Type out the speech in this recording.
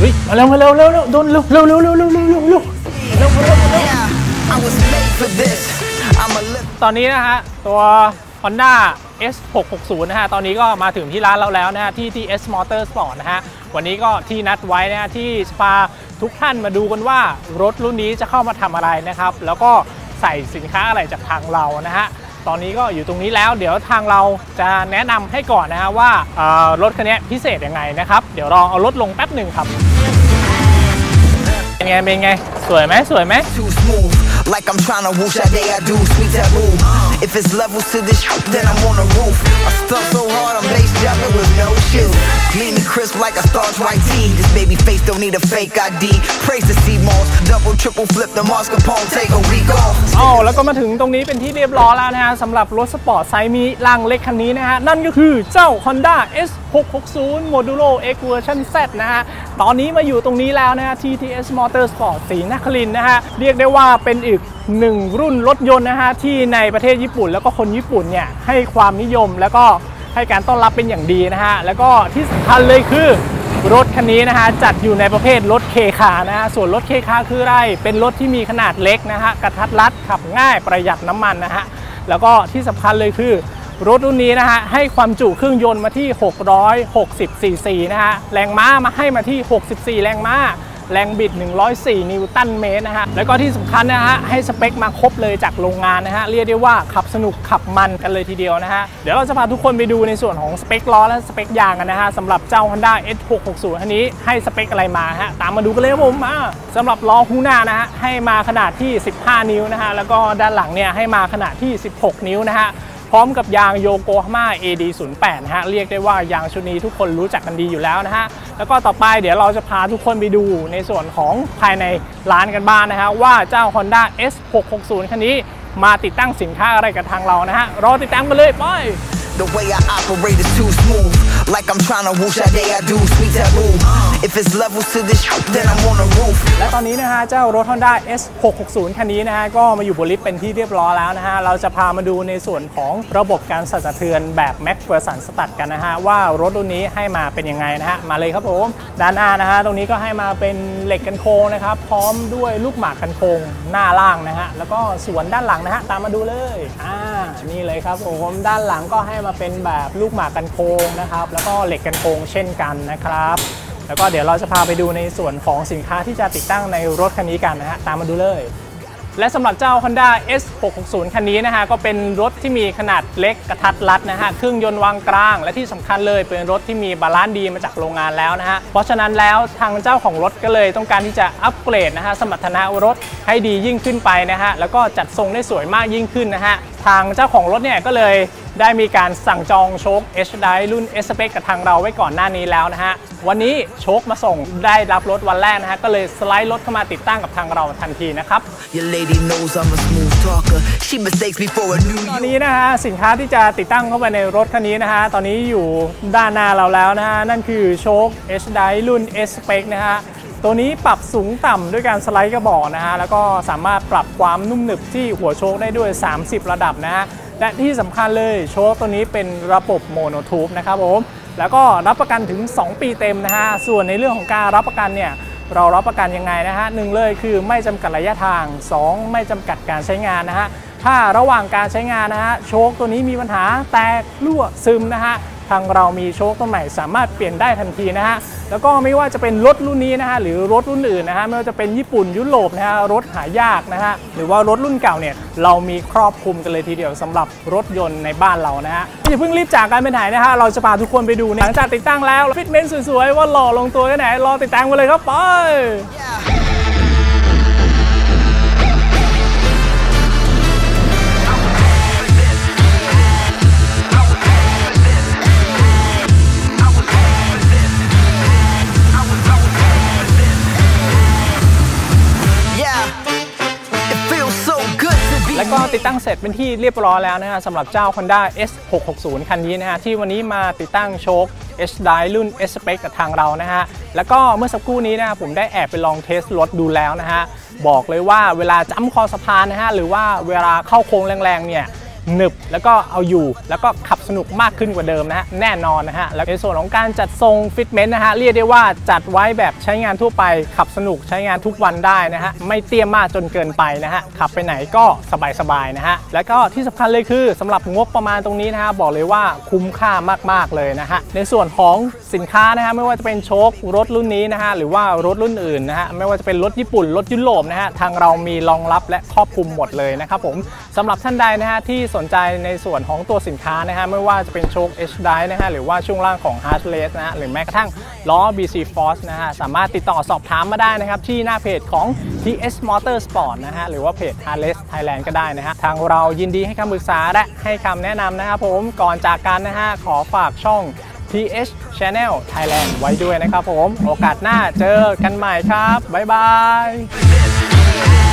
ฮ้ยมาเร็วโดนเร็วตอนนี้นะฮะตัว Honda S660 นะฮะตอนนี้ก็มาถึงที่ร้านเราแล้วนะฮะที่ TS Motorsport นะฮะวันนี้ก็ที่นัดไว้นะฮะที่จะพาทุกท่านมาดูกันว่ารถรุ่นนี้จะเข้ามาทำอะไรนะครับแล้วก็ใส่สินค้าอะไรจากทางเรานะฮะตอนนี้ก็อยู่ตรงนี้แล้วเดี๋ยวทางเราจะแนะนำให้ก่อนนะฮะว่ารถคันนี้พิเศษยังไงนะครับเดี๋ยวลองเอารถลงแป๊บหนึ่งครับเป็นไงสวยไหมLike I'm trying to whoosh that day I do sweet that move. If it's levels to this then I'm on the roof. I stuck so hard I'm bass jumping with no shoes. Clean and crisp like a starch white tee. This baby face don't need a fake ID. Praise the C-Moss, double triple flip the mascarpone, take a week off. แล้วก็มาถึงตรงนี้เป็นที่เรียบร้อยแล้วนะฮะสำหรับรถสปอร์ตไซส์มีร่างเล็กคันนี้นะฮะนั่นก็คือเจ้า Honda S660 Modulo X Version Z นะฮะตอนนี้มาอยู่ตรงนี้แล้วนะฮะที่ TS Motorsport ศรีนครินทร์นะฮะเรียกได้ว่าเป็นอีกหนึ่งรุ่นรถยนต์นะฮะที่ในประเทศญี่ปุ่นแล้วก็คนญี่ปุ่นเนี่ยให้ความนิยมแล้วก็ให้การต้อนรับเป็นอย่างดีนะฮะแล้วก็ที่สำคัญเลยคือรถคันนี้นะฮะจัดอยู่ในประเภทรถเคคานะฮะส่วนรถเคคาคืออะไรเป็นรถที่มีขนาดเล็กนะฮะกระทัดรัดขับง่ายประหยัดน้ำมันนะฮะแล้วก็ที่สำคัญเลยคือรถรุ่นนี้นะฮะให้ความจุเครื่องยนต์มาที่660ซีซีนะฮะแรงม้ามาให้มาที่64แรงม้าแรงบิด104นิวตันเมตรนะฮะแล้วก็ที่สำคัญนะฮะให้สเปคมาครบเลยจากโรงงานนะฮะเรียกได้ว่าขับสนุกขับมันกันเลยทีเดียวนะฮะเดี๋ยวเราจะพาทุกคนไปดูในส่วนของสเปคล้อและสเปคยางกันนะฮะสำหรับเจ้า Honda S660 คันนี้ให้สเปคอะไรมาฮะตามมาดูกันเลยครับผมสำหรับล้อคู่หน้านะฮะให้มาขนาดที่15นิ้วนะฮะแล้วก็ด้านหลังเนี่ยให้มาขนาดที่16นิ้วนะฮะพร้อมกับยางโยโกฮาม่า AD08 นะฮะเรียกได้ว่ายางชุดนี้ทุกคนรู้จักกันดีอยู่แล้วนะฮะแล้วก็ต่อไปเดี๋ยวเราจะพาทุกคนไปดูในส่วนของภายในร้านกันบ้างนะฮะว่าเจ้า Honda S660 คันนี้มาติดตั้งสินค้าอะไรกับทางเรานะฮะรอติดตามกันเลยไปThe way I operate is too smooth. Like I'm trying to whoosh that day I do sweet that move. If it's levels to this then I'm on the roof. และตอนนี้นะฮะเจ้ารถ Honda S660 คันนี้นะฮะก็มาอยู่บนลิฟต์เป็นที่เรียบร้อยแล้วนะฮะเราจะพามาดูในส่วนของระบบการสั่นสะเทือนแบบ McPherson Stud กันนะฮะว่ารถรุ่นนี้ให้มาเป็นยังไงนะฮะมาเลยครับผมด้านหน้านะฮะตรงนี้ก็ให้มาเป็นเหล็กกันโค้งนะครับพร้อมด้วยลูกหมากกันโค้งหน้าล่างนะฮะแล้วก็ส่วนด้านหลังนะฮะตามมาดูเลยนี่เลยครับผมด้านหลังก็ให้มาเป็นแบบลูกหมากกันโค้งนะครับแล้วก็เหล็กกันโค้งเช่นกันนะครับแล้วก็เดี๋ยวเราจะพาไปดูในส่วนของสินค้าที่จะติดตั้งในรถคันนี้กันนะฮะตามมาดูเลยและสำหรับเจ้า Honda S660 คันนี้นะฮะก็เป็นรถที่มีขนาดเล็กกระทัดรัดนะฮะเครื่องยนต์วางกลางและที่สำคัญเลยเป็นรถที่มีบาลานซ์ดีมาจากโรงงานแล้วนะฮะเพราะฉะนั้นแล้วทางเจ้าของรถก็เลยต้องการที่จะอัปเกรดนะฮะสมรรถนะรถให้ดียิ่งขึ้นไปนะฮะแล้วก็จัดทรงได้สวยมากยิ่งขึ้นนะฮะทางเจ้าของรถเนี่ยก็เลยได้มีการสั่งจองโชค H-Drive รุ่น S-Spec กับทางเราไว้ก่อนหน้านี้แล้วนะฮะวันนี้โชคมาส่งได้รับรถวันแรกนะฮะก็เลยสไลด์รถเข้ามาติดตั้งกับทางเราทันทีนะครับตอนนี้นะฮะสินค้าที่จะติดตั้งเข้าไปในรถคันนี้นะฮะตอนนี้อยู่ด้านหน้าเราแล้วนะฮะนั่นคือโชค H-Drive รุ่น S-Spec นะฮะตัวนี้ปรับสูงต่ำด้วยการสไลด์กระบอกนะฮะแล้วก็สามารถปรับความนุ่มหนึบที่หัวโชคได้ด้วย30ระดับนะฮะและที่สำคัญเลยโชคตัวนี้เป็นระบบโมโนทูบนะครับผมแล้วก็รับประกันถึง2ปีเต็มนะฮะส่วนในเรื่องของการรับประกันเนี่ยเรารับประกันยังไงนะฮะ1เลยคือไม่จำกัดระยะทาง2ไม่จำกัดการใช้งานนะฮะถ้าระหว่างการใช้งานนะฮะโชคตัวนี้มีปัญหาแตกรั่วซึมนะฮะทางเรามีโชคตัวใหม่สามารถเปลี่ยนได้ทันทีนะฮะแล้วก็ไม่ว่าจะเป็นรถรุ่นนี้นะฮะหรือรถรุ่นอื่นนะฮะไม่ว่าจะเป็นญี่ปุ่นยุโรปนะฮะรถหายากนะฮะหรือว่ารถรุ่นเก่าเนี่ยเรามีครอบคลุมกันเลยทีเดียวสำหรับรถยนต์ในบ้านเรานะฮะอย่าเพิ่งรีบจากกันไปไหนนะฮะเราจะพาทุกคนไปดูหลังจากติดตั้งแล้วฟิตเมนต์สวยๆว่าหล่อลงตัวแค่ไหนรอติดตั้งมาเลยครับไปแล้วก็ติดตั้งเสร็จเป็นที่เรียบร้อยแล้วนะฮะสำหรับเจ้า Honda S660 คันนี้นะฮะที่วันนี้มาติดตั้งโชค H-Drive รุ่น S-Spec กับทางเรานะฮะแล้วก็เมื่อสักครู่นี้นะผมได้แอบไปลองเทสรถดูแล้วนะฮะบอกเลยว่าเวลาจ้ำคอสะพานนะฮะหรือว่าเวลาเข้าโค้งแรงๆเนี่ยหนึบแล้วก็เอาอยู่แล้วก็ขับสนุกมากขึ้นกว่าเดิมนะฮะแน่นอนนะฮะแล้วในส่วนของการจัดทรงฟิตเมนต์นะฮะเรียกได้ว่าจัดไว้แบบใช้งานทั่วไปขับสนุกใช้งานทุกวันได้นะฮะไม่เตี้ยมากจนเกินไปนะฮะขับไปไหนก็สบายๆนะฮะแล้วก็ที่สำคัญเลยคือสำหรับงบประมาณตรงนี้นะฮะบอกเลยว่าคุ้มค่ามากๆเลยนะฮะในส่วนของสินค้านะฮะไม่ว่าจะเป็นโชครถรุ่นนี้นะฮะหรือว่ารถรุ่นอื่นนะฮะไม่ว่าจะเป็นรถญี่ปุ่นรถยุโรปนะฮะทางเรามีรองรับและครอบคลุมหมดเลยนะครับผมสำหรับท่านใดนะฮะที่สนใจในส่วนของตัวสินค้านะฮะไม่ว่าจะเป็นโชค H Drive นะฮะหรือว่าช่วงล่างของ Heartless นะฮะหรือแม้กระทั่งล้อ BC Force นะฮะสามารถติดต่อสอบถามมาได้นะครับที่หน้าเพจของ TS Motorsport นะฮะหรือว่าเพจ Heartless Thailand ก็ได้นะฮะทางเรายินดีให้คำปรึกษาและให้คำแนะนำนะครับผมก่อนจากกันนะฮะขอฝากช่อง TH Channel Thailand ไว้ด้วยนะครับผมโอกาสหน้าเจอกันใหม่ครับบ๊ายบาย